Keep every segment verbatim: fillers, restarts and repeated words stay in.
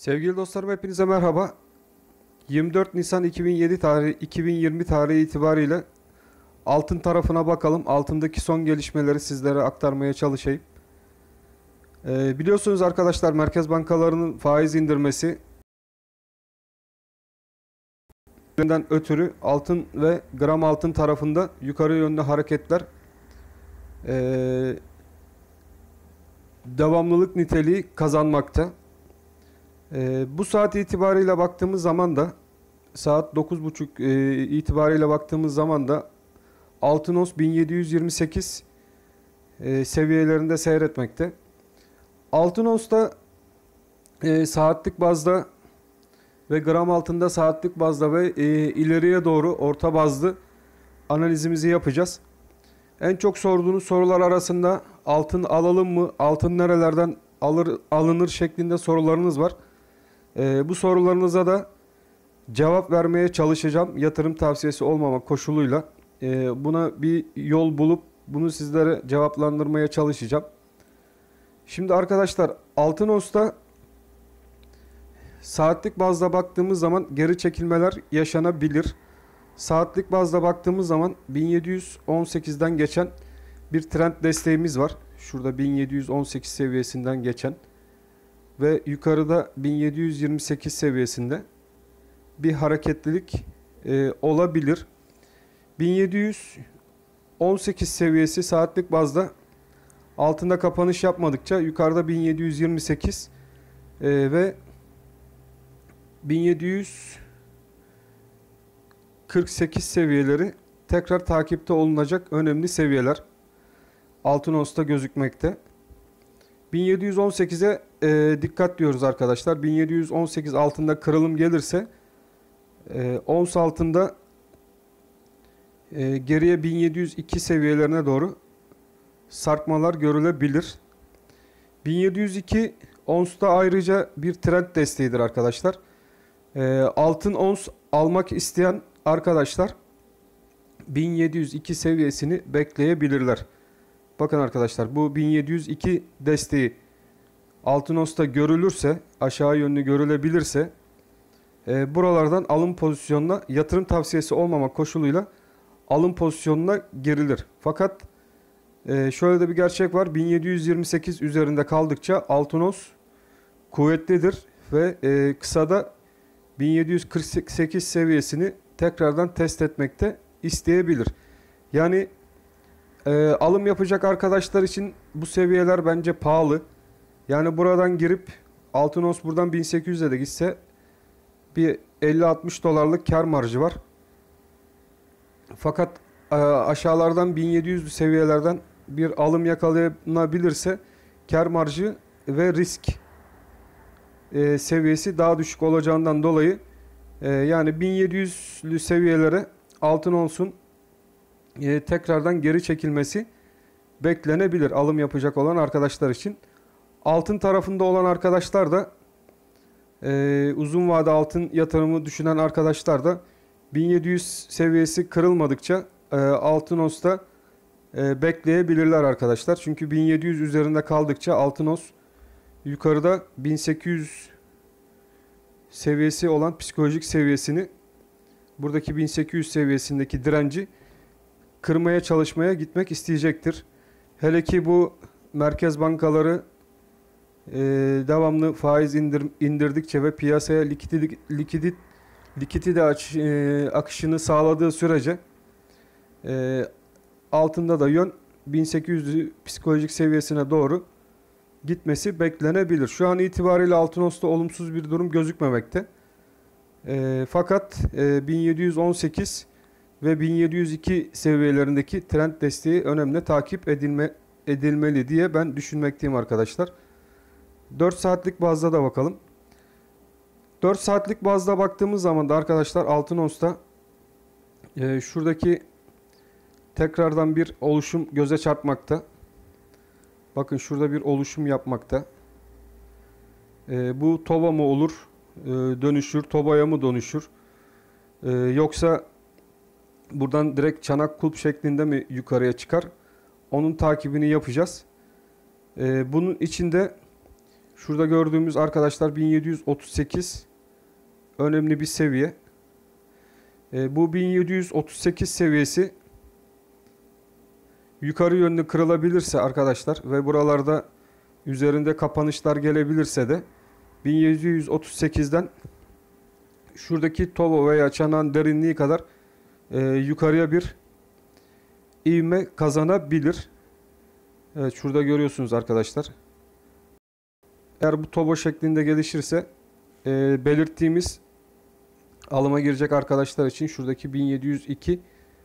Sevgili dostlarım, hepinize merhaba. yirmi dört Nisan iki bin yedi tarihi iki bin yirmi tarihi itibariyle altın tarafına bakalım. Altındaki son gelişmeleri sizlere aktarmaya çalışayım. Ee, biliyorsunuz arkadaşlar, merkez bankalarının faiz indirmesi ötürü altın ve gram altın tarafında yukarı yönlü hareketler ee, devamlılık niteliği kazanmakta. Ee, bu saat itibariyle baktığımız zaman da saat dokuz buçuk e, itibariyle baktığımız zaman da altın ons bin yedi yüz yirmi sekiz e, seviyelerinde seyretmekte. Altın onsta e, saatlik bazda ve gram altında saatlik bazda ve e, ileriye doğru orta bazlı analizimizi yapacağız. En çok sorduğunuz sorular arasında altın alalım mı, altın nerelerden alır alınır şeklinde sorularınız var. E, bu sorularınıza da cevap vermeye çalışacağım. Yatırım tavsiyesi olmamak koşuluyla e, buna bir yol bulup bunu sizlere cevaplandırmaya çalışacağım. Şimdi arkadaşlar, altın onsta saatlik bazda baktığımız zaman geri çekilmeler yaşanabilir. Saatlik bazda baktığımız zaman bin yedi yüz on sekizden geçen bir trend desteğimiz var. Şurada bin yedi yüz on sekiz seviyesinden geçen ve yukarıda bin yedi yüz yirmi sekiz seviyesinde bir hareketlilik e, olabilir. bin yedi yüz on sekiz seviyesi saatlik bazda altında kapanış yapmadıkça yukarıda bin yedi yüz yirmi sekiz e, ve bin yedi yüz kırk sekiz seviyeleri tekrar takipte olunacak önemli seviyeler altın onsta gözükmekte. bin yedi yüz on sekize e, dikkat diyoruz arkadaşlar. bin yedi yüz on sekiz altında kırılım gelirse e, ons altında e, geriye bin yedi yüz iki seviyelerine doğru sarkmalar görülebilir. bin yedi yüz iki onsta ayrıca bir trend desteğidir arkadaşlar. E, altın ons almak isteyen arkadaşlar bin yedi yüz iki seviyesini bekleyebilirler. Bakın arkadaşlar, bu bin yedi yüz iki desteği altın onsta görülürse, aşağı yönlü görülebilirse e, buralardan alım pozisyonuna, yatırım tavsiyesi olmamak koşuluyla alım pozisyonuna girilir. Fakat e, şöyle de bir gerçek var. bin yedi yüz yirmi sekiz üzerinde kaldıkça altın ons kuvvetlidir ve e, kısada bin yedi yüz kırk sekiz seviyesini tekrardan test etmekte isteyebilir. Yani e, alım yapacak arkadaşlar için bu seviyeler bence pahalı. Yani buradan girip altın ons buradan bin sekiz yüze de gitse bir elli altmış dolarlık kar marjı var. Fakat e, aşağılardan bin yedi yüz seviyelerden bir alım yakalanabilirse kar marjı ve risk e, seviyesi daha düşük olacağından dolayı e, yani bin yedi yüzlü seviyelere altın onsun e, tekrardan geri çekilmesi beklenebilir alım yapacak olan arkadaşlar için. Altın tarafında olan arkadaşlar da e, uzun vade altın yatırımı düşünen arkadaşlar da bin yedi yüz seviyesi kırılmadıkça e, altın onsta e, bekleyebilirler arkadaşlar. Çünkü bin yedi yüz üzerinde kaldıkça altın ons yukarıda bin sekiz yüz seviyesi olan psikolojik seviyesini, buradaki bin sekiz yüz seviyesindeki direnci kırmaya çalışmaya gitmek isteyecektir. Hele ki bu merkez bankaları e, devamlı faiz indir, indirdikçe ve piyasaya likidit, likidit, likidite aç, e, akışını sağladığı sürece e, altında da yön bin sekiz yüz psikolojik seviyesine doğru gitmesi beklenebilir. Şu an itibariyle altın onsta olumsuz bir durum gözükmemekte. E, fakat e, bin yedi yüz on sekiz ve bin yedi yüz iki seviyelerindeki trend desteği önemli takip edilme, edilmeli diye ben düşünmekteyim arkadaşlar. dört saatlik bazda da bakalım. dört saatlik bazda baktığımız zaman da arkadaşlar altın onsta e, şuradaki tekrardan bir oluşum göze çarpmakta. Bakın şurada bir oluşum yapmakta. E, bu toba mı olur, e, dönüşür, tobaya mı dönüşür? E, yoksa buradan direkt çanak kulp şeklinde mi yukarıya çıkar? Onun takibini yapacağız. E, bunun içinde Şurada gördüğümüz arkadaşlar bin yedi yüz otuz sekiz önemli bir seviye. E, bu bin yedi yüz otuz sekiz seviyesi yukarı yönlü kırılabilirse arkadaşlar ve buralarda üzerinde kapanışlar gelebilirse de bin yedi yüz otuz sekizden şuradaki tobo veya çanağın derinliği kadar e, yukarıya bir ivme kazanabilir. Evet, şurada görüyorsunuz arkadaşlar. Eğer bu tobo şeklinde gelişirse e, belirttiğimiz alıma girecek arkadaşlar için şuradaki bin yedi yüz iki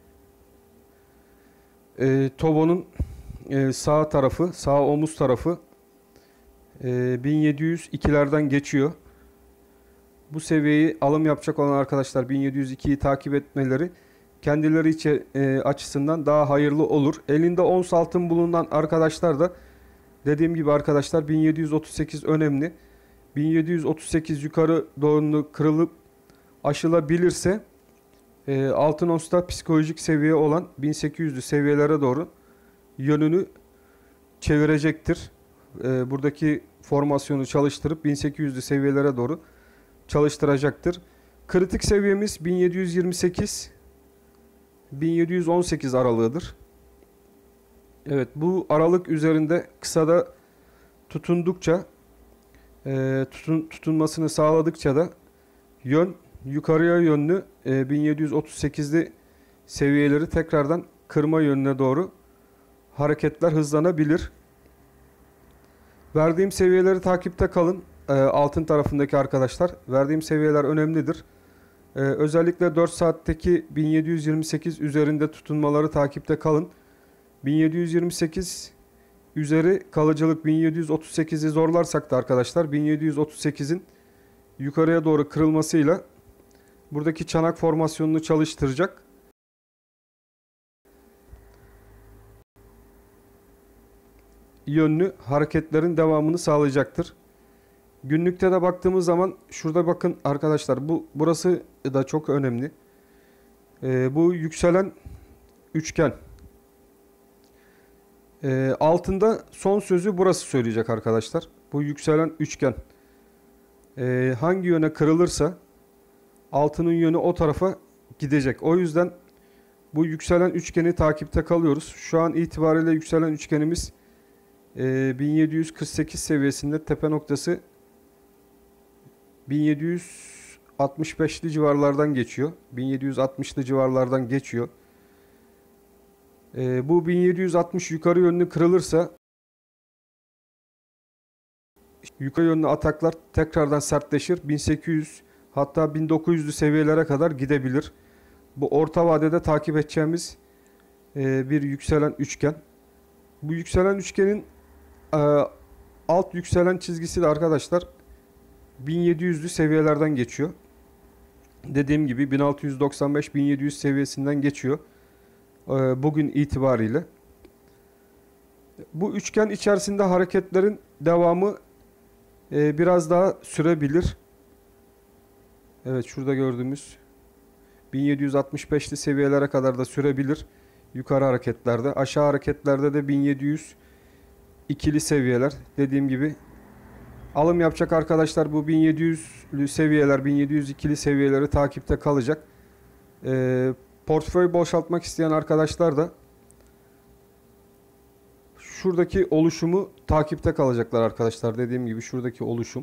e, tobonun e, sağ tarafı, sağ omuz tarafı e, bin yedi yüz ikilerden geçiyor. Bu seviyeyi alım yapacak olan arkadaşlar bin yedi yüz ikiyi takip etmeleri kendileri için e, açısından daha hayırlı olur. Elinde ons altın bulunan arkadaşlar da dediğim gibi arkadaşlar bin yedi yüz otuz sekiz önemli. bin yedi yüz otuz sekiz yukarı doğru kırılıp aşılabilirse e, altın onsta psikolojik seviye olan bin sekiz yüzlü seviyelere doğru yönünü çevirecektir. E, buradaki formasyonu çalıştırıp bin sekiz yüzlü seviyelere doğru çalıştıracaktır. Kritik seviyemiz bin yedi yüz yirmi sekiz bin yedi yüz on sekiz aralığıdır. Evet, bu aralık üzerinde kısada tutundukça e, tutun, tutunmasını sağladıkça da yön yukarıya yönlü e, bin yedi yüz otuz sekizli seviyeleri tekrardan kırma yönüne doğru hareketler hızlanabilir. Verdiğim seviyeleri takipte kalın. E, altın tarafındaki arkadaşlar. Verdiğim seviyeler önemlidir. E, özellikle dört saatteki bin yedi yüz yirmi sekiz üzerinde tutunmaları takipte kalın. bin yedi yüz yirmi sekiz üzeri kalıcılık bin yedi yüz otuz sekizi zorlarsak da arkadaşlar bin yedi yüz otuz sekizin yukarıya doğru kırılmasıyla buradaki çanak formasyonunu çalıştıracak. Yönlü hareketlerin devamını sağlayacaktır. Günlükte de baktığımız zaman şurada bakın arkadaşlar, bu burası da çok önemli. Ee, bu yükselen üçgen. Ee, altında son sözü burası söyleyecek arkadaşlar. Bu yükselen üçgen ee, hangi yöne kırılırsa altının yönü o tarafa gidecek. O yüzden bu yükselen üçgeni takipte kalıyoruz. Şu an itibariyle yükselen üçgenimiz e, bin yedi yüz kırk sekiz seviyesinde, tepe noktası bin yedi yüz altmış beşli civarlardan geçiyor. bin yedi yüz altmışlı civarlardan geçiyor. E, bu bin yedi yüz altmış yukarı yönlü kırılırsa yukarı yönlü ataklar tekrardan sertleşir. bin sekiz yüz hatta bin dokuz yüzlü seviyelere kadar gidebilir. Bu orta vadede takip edeceğimiz e, bir yükselen üçgen. Bu yükselen üçgenin e, alt yükselen çizgisi de arkadaşlar bin yedi yüzlü seviyelerden geçiyor. Dediğim gibi bin altı yüz doksan beş bin yedi yüz seviyesinden geçiyor. E, bugün itibariyle. Bu üçgen içerisinde hareketlerin devamı e, biraz daha sürebilir. Evet, şurada gördüğümüz bin yedi yüz altmış beşli seviyelere kadar da sürebilir yukarı hareketlerde. Aşağı hareketlerde de bin yedi yüz ikili seviyeler. Dediğim gibi alım yapacak arkadaşlar bu bin yedi yüzlü seviyeler, bin yedi yüz ikili seviyeleri takipte kalacak. Ee, portföy boşaltmak isteyen arkadaşlar da şuradaki oluşumu takipte kalacaklar arkadaşlar. Dediğim gibi şuradaki oluşum.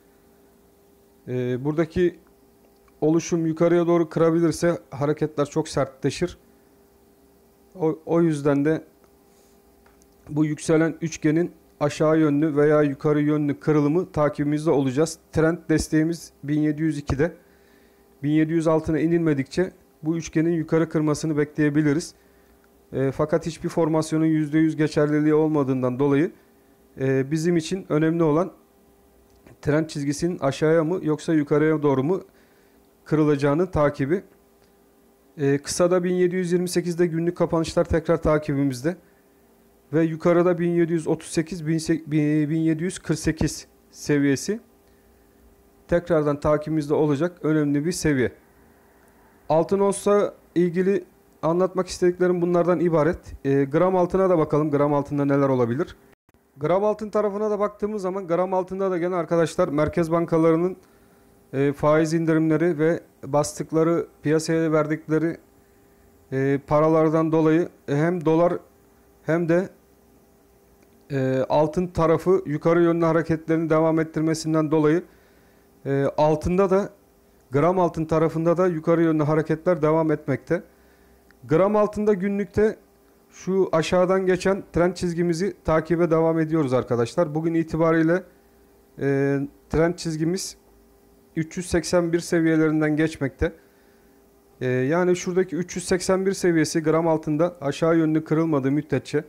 Ee, buradaki oluşum yukarıya doğru kırabilirse hareketler çok sertleşir. O, o yüzden de bu yükselen üçgenin aşağı yönlü veya yukarı yönlü kırılımı takibimizde olacağız. Trend desteğimiz bin yedi yüz ikide. bin yedi yüz altına inilmedikçe bu üçgenin yukarı kırmasını bekleyebiliriz. E, fakat hiçbir formasyonun yüzde yüz geçerliliği olmadığından dolayı e, bizim için önemli olan trend çizgisinin aşağıya mı yoksa yukarıya doğru mu kırılacağını takibi. Ee, kısada bin yedi yüz yirmi sekizde günlük kapanışlar tekrar takibimizde. Ve yukarıda bin yedi yüz otuz sekiz bin yedi yüz kırk sekiz seviyesi tekrardan takibimizde olacak önemli bir seviye. Altın onsa ilgili anlatmak istediklerim bunlardan ibaret. Ee, gram altına da bakalım. Gram altında neler olabilir? Gram altın tarafına da baktığımız zaman gram altında da gene arkadaşlar merkez bankalarının e, faiz indirimleri ve bastıkları piyasaya verdikleri e, paralardan dolayı e, hem dolar hem de e, altın tarafı yukarı yönlü hareketlerini devam ettirmesinden dolayı e, altında da gram altın tarafında da yukarı yönlü hareketler devam etmekte. Gram altında günlükte şu aşağıdan geçen trend çizgimizi takibe devam ediyoruz arkadaşlar. Bugün itibariyle e, trend çizgimiz üç yüz seksen bir seviyelerinden geçmekte. E, yani şuradaki üç yüz seksen bir seviyesi gram altında aşağı yönlü kırılmadığı müddetçe,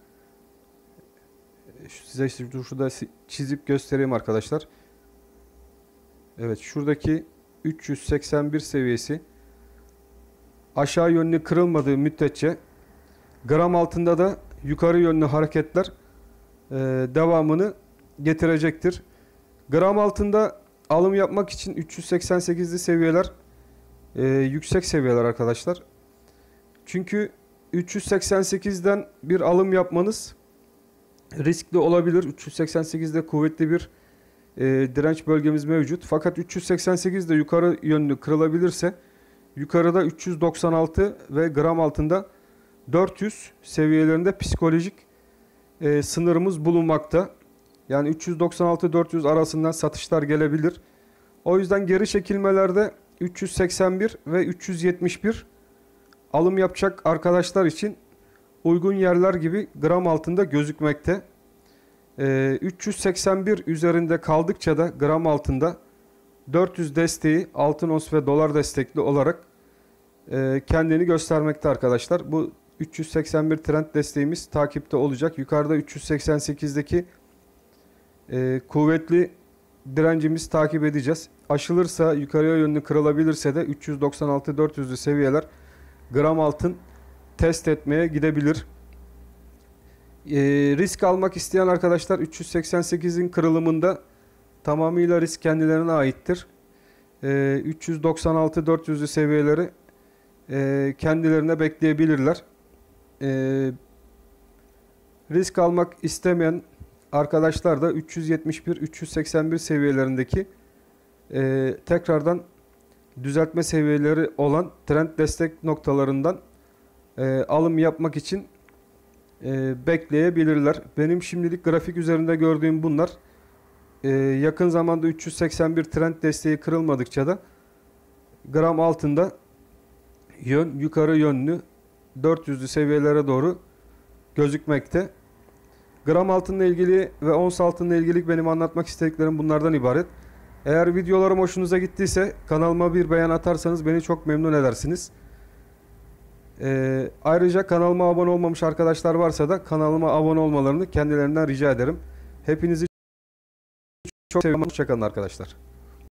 size şurada çizip göstereyim arkadaşlar. Evet, şuradaki üç yüz seksen bir seviyesi aşağı yönlü kırılmadığı müddetçe gram altında da yukarı yönlü hareketler e, devamını getirecektir. Gram altında alım yapmak için üç yüz seksen sekizli seviyeler e, yüksek seviyeler arkadaşlar. Çünkü üç yüz seksen sekizden bir alım yapmanız riskli olabilir. üç yüz seksen sekizde kuvvetli bir e, direnç bölgemiz mevcut. Fakat üç yüz seksen sekizde yukarı yönlü kırılabilirse yukarıda üç yüz doksan altı ve gram altında dört yüz seviyelerinde psikolojik e, sınırımız bulunmakta. Yani üç yüz doksan altı dört yüz arasından satışlar gelebilir. O yüzden geri çekilmelerde üç yüz seksen bir ve üç yüz yetmiş bir alım yapacak arkadaşlar için uygun yerler gibi gram altında gözükmekte. E, üç yüz seksen bir üzerinde kaldıkça da gram altında dört yüz desteği altın ons ve dolar destekli olarak e, kendini göstermekte arkadaşlar. Bu üç yüz seksen bir trend desteğimiz takipte olacak. Yukarıda üç yüz seksen sekizdeki e, kuvvetli direncimizi takip edeceğiz. Aşılırsa, yukarıya yönlü kırılabilirse de üç yüz doksan altı dört yüzlü seviyeler gram altın test etmeye gidebilir. E, risk almak isteyen arkadaşlar üç yüz seksen sekizin kırılımında tamamıyla risk kendilerine aittir. E, üç yüz doksan altı dört yüzlü seviyeleri e, kendilerine bekleyebilirler. E, risk almak istemeyen arkadaşlar da üç yüz yetmiş bir üç yüz seksen bir seviyelerindeki e, tekrardan düzeltme seviyeleri olan trend destek noktalarından e, alım yapmak için e, bekleyebilirler. Benim şimdilik grafik üzerinde gördüğüm bunlar. E, yakın zamanda üç yüz seksen bir trend desteği kırılmadıkça da gram altında yön yukarı yönlü dört yüzlü seviyelere doğru gözükmekte. Gram altınla ilgili ve ons altınla ilgili benim anlatmak istediklerim bunlardan ibaret. Eğer videolarım hoşunuza gittiyse kanalıma bir beğen atarsanız beni çok memnun edersiniz. Ee, ayrıca kanalıma abone olmamış arkadaşlar varsa da kanalıma abone olmalarını kendilerinden rica ederim. Hepinizi çok seviyorum. Hoşçakalın arkadaşlar.